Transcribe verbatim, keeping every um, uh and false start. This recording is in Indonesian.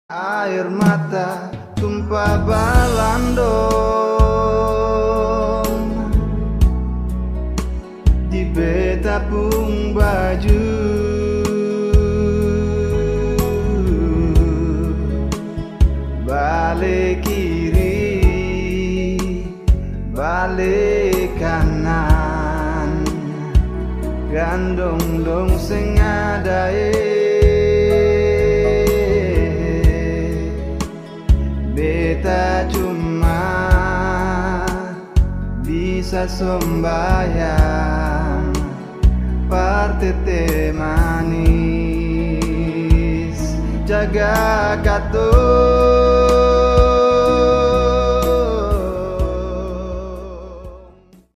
Air mata tumpah balandong di betapung baju, balik kiri, balik kanan, gandong dong sing adae. Beta cuma bisa sembahyang partete manis, jaga kato